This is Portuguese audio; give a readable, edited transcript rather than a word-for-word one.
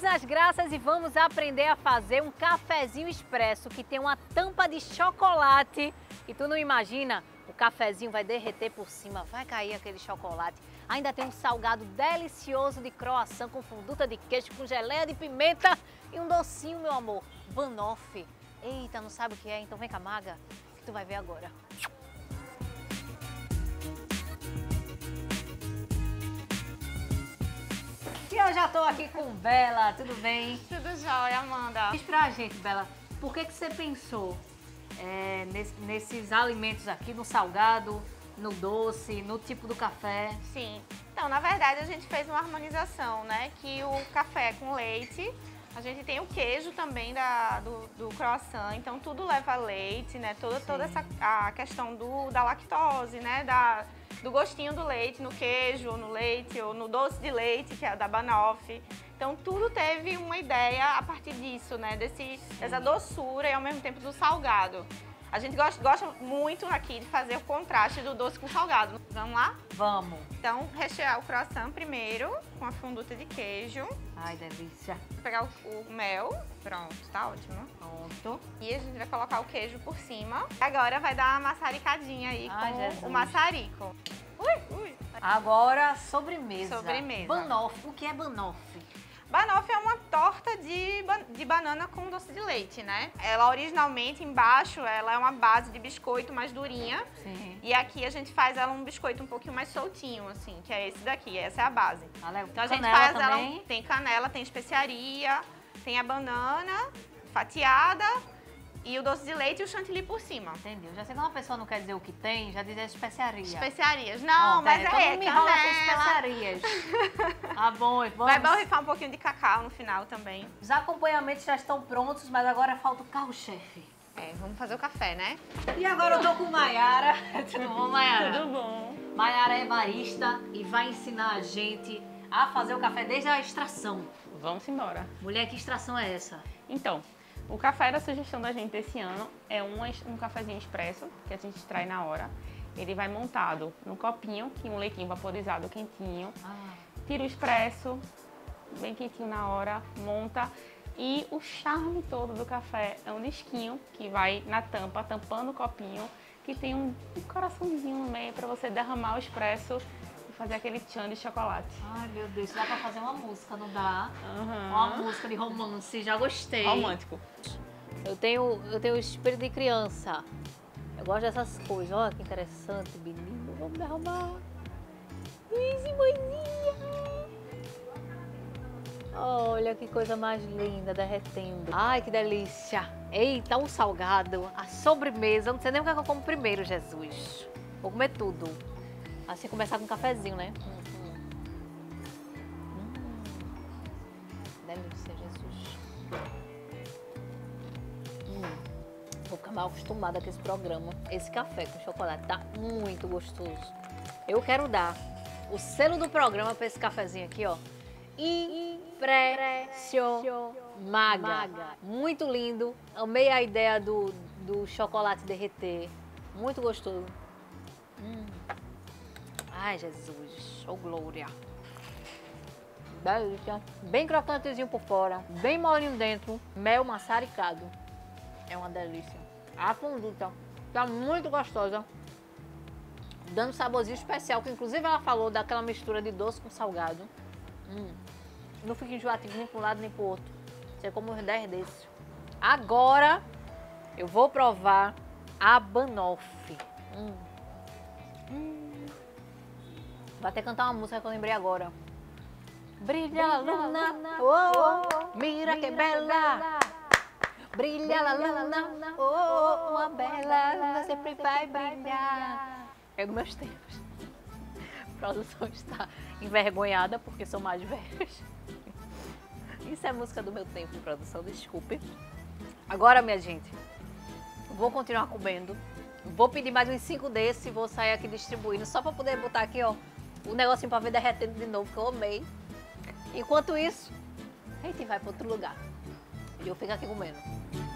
nas graças e vamos aprender a fazer um cafezinho expresso que tem uma tampa de chocolate. E tu não imagina, o cafezinho vai derreter por cima, vai cair aquele chocolate. Ainda tem um salgado delicioso de croissant com funduta de queijo, com geleia de pimenta e um docinho, meu amor, banoffee. Eita, não sabe o que é? Então vem cá, maga, que tu vai ver agora. E eu já tô aqui com Bela, tudo bem? Tudo jóia, Amanda. Diz pra gente, Bela, por que você pensou nesses alimentos aqui, no salgado, no doce, no tipo do café? Sim. Então, na verdade, a gente fez uma harmonização, né? Que o café com leite, a gente tem o queijo também do croissant, então tudo leva leite, né? Toda essa a questão da lactose, né? Do gostinho do leite no queijo, ou no leite, ou no doce de leite, que é da banoffee. Então, tudo teve uma ideia a partir disso, né? Dessa doçura e, ao mesmo tempo, do salgado. A gente gosta muito aqui de fazer o contraste do doce com o salgado. Vamos lá? Vamos. Então, rechear o croissant primeiro com a funduta de queijo. Ai, delícia. Vou pegar o mel. Pronto, tá ótimo. Pronto. E a gente vai colocar o queijo por cima. Agora vai dar uma maçaricadinha aí com Jesus. o maçarico. Ui. Agora, sobremesa. Sobremesa. Banoffee. O que é banoffee? Banoffee é uma torta de banana com doce de leite, né? Ela originalmente, embaixo, ela é uma base de biscoito mais durinha. Sim. E aqui a gente faz ela um biscoito um pouquinho mais soltinho, assim, que é esse daqui, essa é a base. Então a gente faz também. ela, tem canela, tem especiaria, tem a banana fatiada e o doce de leite e o chantilly por cima. Entendeu? Já sei que uma pessoa não quer dizer o que tem, já diz especiaria. Especiarias. Não, mas então é não me enrola com canela. especiarias. Tá bom, vamos. Vai borrifar um pouquinho de cacau no final também. Os acompanhamentos já estão prontos, mas agora falta o carro-chefe. Vamos fazer o café, né? E agora eu tô com Maiara. Tudo bom, Maiara? Tudo bom. Maiara é barista e vai ensinar a gente a fazer o café desde a extração. Vamos embora. Mulher, que extração é essa? Então, o café da sugestão da gente esse ano é um cafezinho expresso, que a gente extrai na hora. Ele vai montado no copinho, que um leitinho vaporizado quentinho. Tira o expresso, bem quentinho na hora, monta. E o charme todo do café é um disquinho que vai na tampa, tampando o copinho, que tem um coraçãozinho no meio para você derramar o expresso e fazer aquele tchan de chocolate. Ai, meu Deus, dá pra fazer uma música, não dá? Uhum. Uma música de romance, já gostei. Romântico. Eu tenho espírito de criança. Eu gosto dessas coisas. Olha que interessante, menino. Vamos derramar. Isso, mãezinha. Olha que coisa mais linda, derretendo. Ai, que delícia. Eita, um salgado, a sobremesa. Eu não sei nem o que é que eu como primeiro, Jesus. Vou comer tudo. Assim, começar com um cafezinho, né? Delícia, Jesus. Vou ficar mal acostumada com esse programa. Esse café com chocolate tá muito gostoso. Eu quero dar o selo do programa para esse cafezinho aqui, ó. Impressiomaga. Muito lindo. Amei a ideia do chocolate derreter. Muito gostoso. Ai, Jesus. Oh, glória. Delícia. Bem crocantezinho por fora. Bem molinho dentro. Mel maçaricado. É uma delícia. A funduta tá muito gostosa. Dando um saborzinho especial, que inclusive ela falou daquela mistura de doce com salgado. Não fica enjoativo nem para um lado nem para o outro. Você come uns 10 desses. Agora eu vou provar a banoffee. Vou até cantar uma música que eu lembrei agora. Brilha a luna, oh, mira que bela. Brilha a luna, oh, uma bela luna sempre vai brilhar. É dos meus tempos. A produção está envergonhada porque são mais velhos. Isso é música do meu tempo, produção, desculpe. Agora, minha gente, vou continuar comendo. Vou pedir mais uns 5 desses e vou sair aqui distribuindo, só para poder botar aqui, ó, o negocinho para ver derretendo de novo, que eu amei. Enquanto isso, a gente vai para outro lugar. E eu fico aqui comendo.